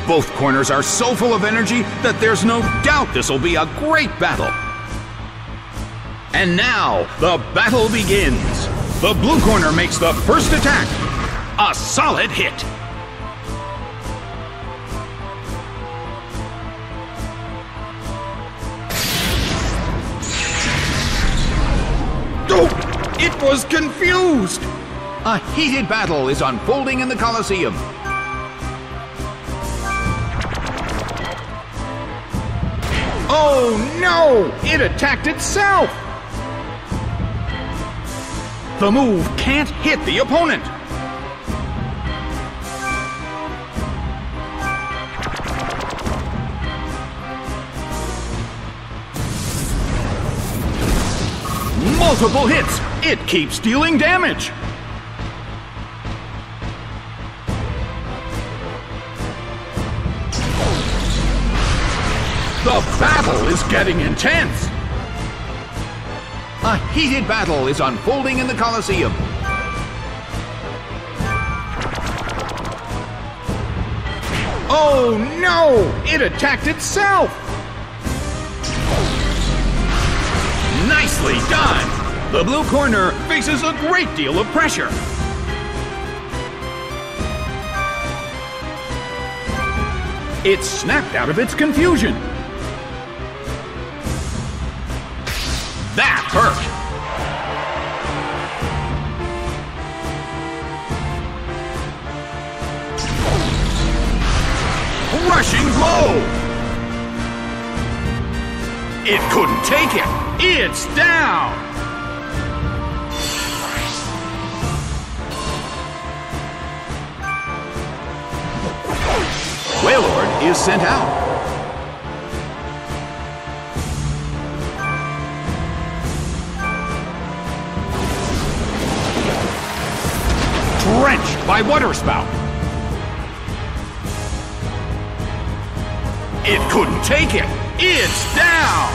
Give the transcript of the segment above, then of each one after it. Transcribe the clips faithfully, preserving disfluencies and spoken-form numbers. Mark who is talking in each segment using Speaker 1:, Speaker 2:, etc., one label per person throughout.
Speaker 1: Both corners are so full of energy that there's no doubt this will be a great battle. And now, the battle begins. The blue corner makes the first attack. A solid hit. Oh, it was confused. A heated battle is unfolding in the Colosseum. Oh no! It attacked itself! The move can't hit the opponent. Multiple hits! It keeps dealing damage! The battle is getting intense! A heated battle is unfolding in the Colosseum. Oh no! It attacked itself! Nicely done! The blue corner faces a great deal of pressure. It snapped out of its confusion. That hurt! Rushing blow! It couldn't take it! It's down! Wailord is sent out. Drenched by Waterspout. It couldn't take it. It's down.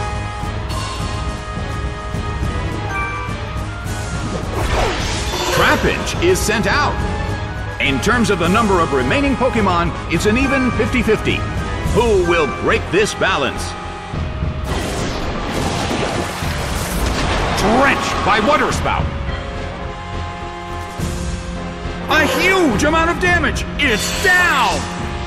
Speaker 1: Trapinch is sent out. In terms of the number of remaining Pokemon, it's an even fifty fifty. Who will break this balance? Drenched by Waterspout. A huge amount of damage! It's down!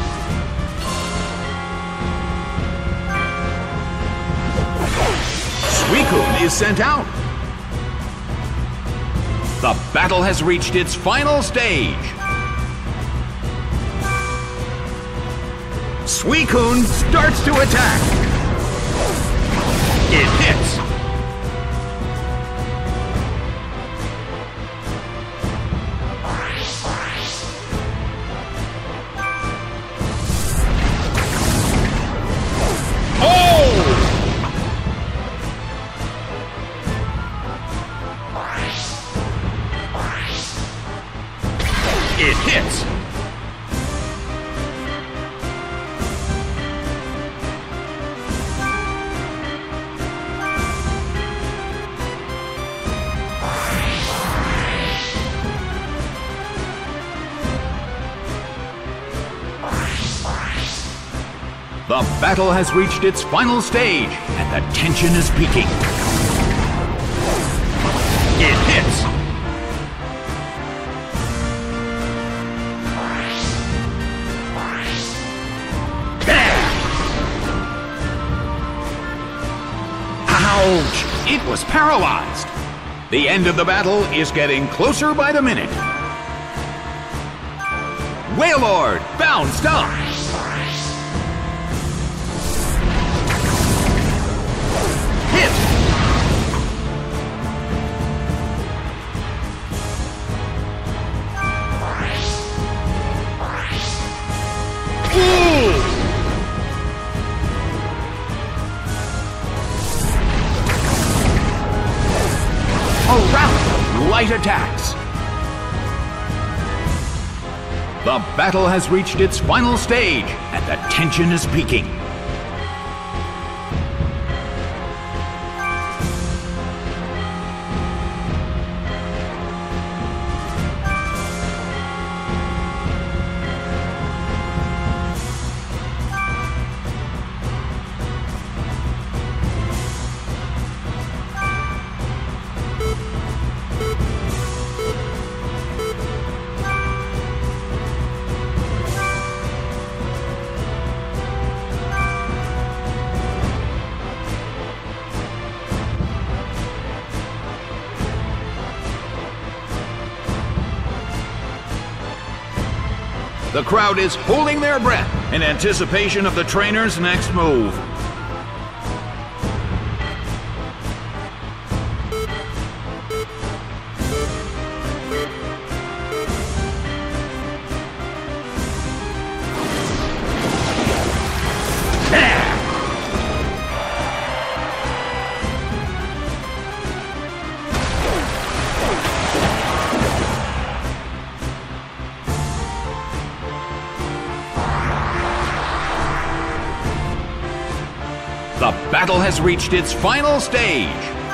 Speaker 1: Suicune is sent out. The battle has reached its final stage. Suicune starts to attack. It hits. It hits! The battle has reached its final stage, and the tension is peaking. It hits! Ouch! It was paralyzed. The end of the battle is getting closer by the minute. Wailord bounced up. Hit. Ooh! A round of light attacks. The battle has reached its final stage, and the tension is peaking. The crowd is holding their breath in anticipation of the trainer's next move. The battle has reached its final stage.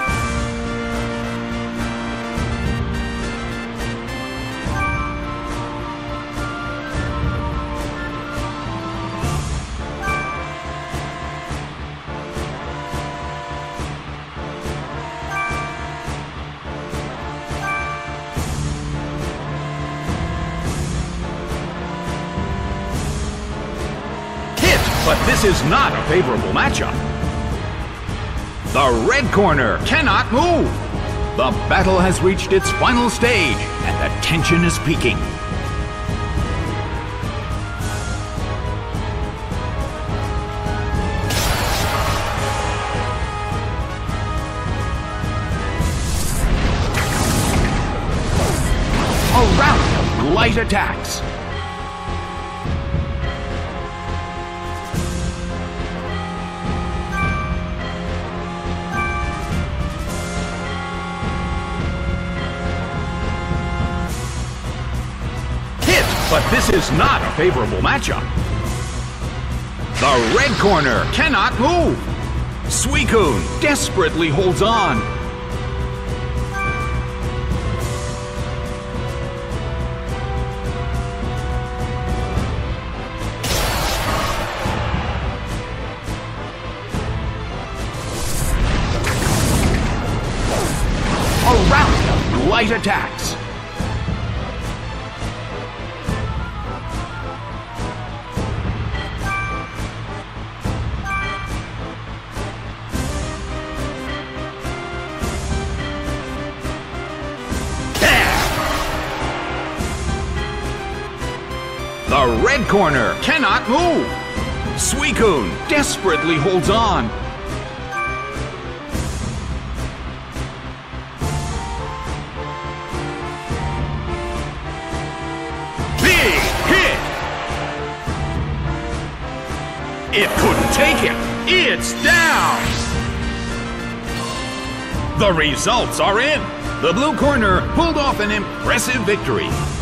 Speaker 1: Hit, but this is not a favorable matchup. The red corner cannot move. The battle has reached its final stage, and the tension is peaking. A round of light attacks. But this is not a favorable matchup. The red corner cannot move. Suicune desperately holds on. A round of light attacks. The red corner cannot move. Suicune desperately holds on. Big hit! It couldn't take it. It's down. The results are in. The blue corner pulled off an impressive victory.